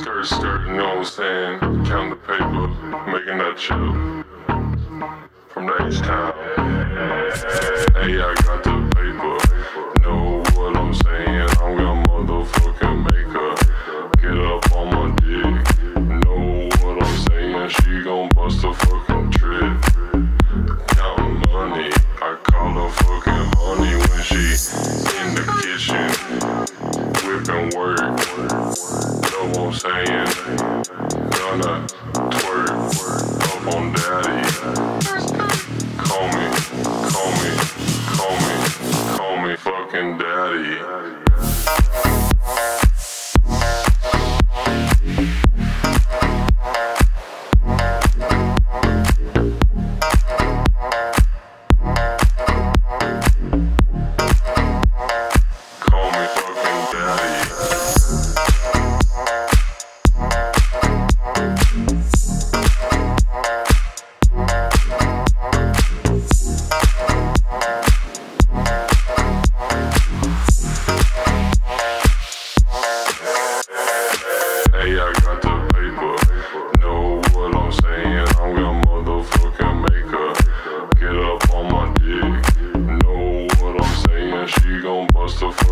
skirt, you know what I'm saying? Count the paper, making that chip from the H-Town. Hey, I got the paper, know what I'm saying? I'm gonna motherfucking make her get up on my dick. Know what I'm saying? She gon' bust a fucking trip. Counting money, I call her fucking honey when she in the kitchen, whipping work. Know what I'm saying? Gonna twerk up on daddy. Call me fucking daddy. She gon' bust a